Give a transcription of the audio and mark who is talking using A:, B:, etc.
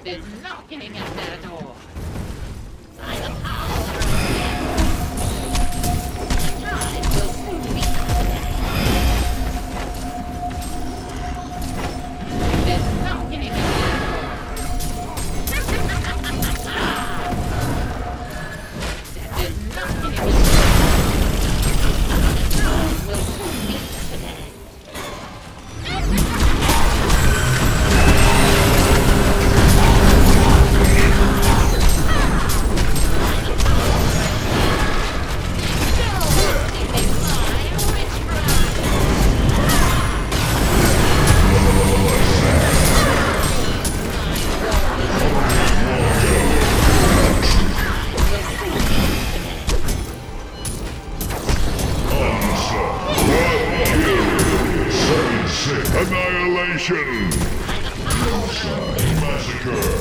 A: is knocking at their door. By the power of the time will soon be there's knocking at their door. There's knocking at their door. Time will soon be today.
B: Annihilation! Massacre!